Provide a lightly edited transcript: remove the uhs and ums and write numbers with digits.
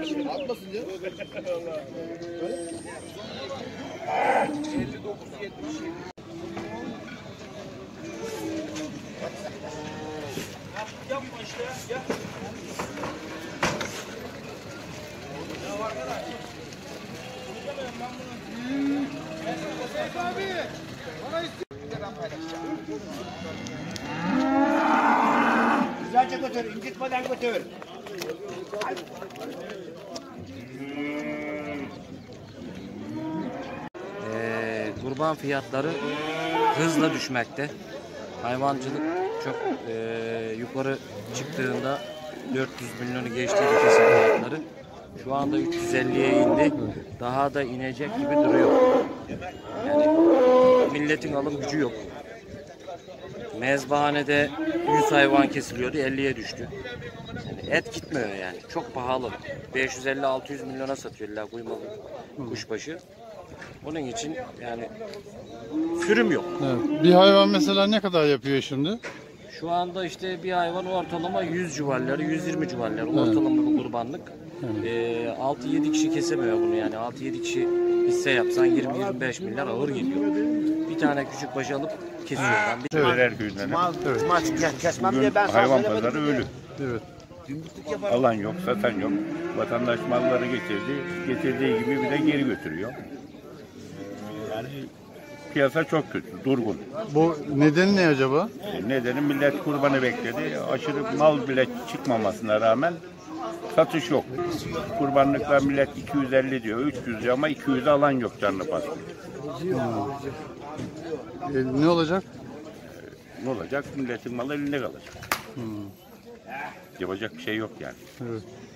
Atmasın ya. 59-70. Yapma işte ya. Ya var kadar. Ben bunu. Abi. Bana ben paylaşacağım. Güzelce götür, incitmeden götür. Kurban fiyatları hızla düşmekte. Hayvancılık çok yukarı çıktığında 400 milyonu geçtiydi kesim fiyatları. Şu anda 350'ye indi. Daha da inecek gibi duruyor. Yani milletin alım gücü yok. Mezbahanede 100 hayvan kesiliyordu, 50'ye düştü. Yani et gitmiyor yani. Çok pahalı. 550-600 milyona satıyorlar kuymalı kuşbaşı. Onun için yani sürüm yok. Evet. Bir hayvan mesela ne kadar yapıyor şimdi? Şu anda işte bir hayvan ortalama 100 civarları, 120 civarları ortalama bir kurbanlık. Evet. 6-7 kişi kesemiyor bunu yani. 6-7 kişi hisse yapsan 20-25 milyar ağır geliyor. Bir tane küçük başı alıp kesiyorlar. Evet. Bugün hayvan pazarı ölü. Evet. Alan yok, satan yok. Vatandaş malları getirdiği gibi bir de geri götürüyor. Yani piyasa çok kötü, durgun. Bu nedeni ne acaba? Nedeni millet kurbanı bekledi. Aşırı mal bile çıkmamasına rağmen satış yok. Kurbanlıklar millet 250 diyor, 300 diyor ama 200'e alan yok canlı pazarı. Ne olacak? Ne olacak? Milletin malı elinde kalacak. Yapacak bir şey yok yani. Evet.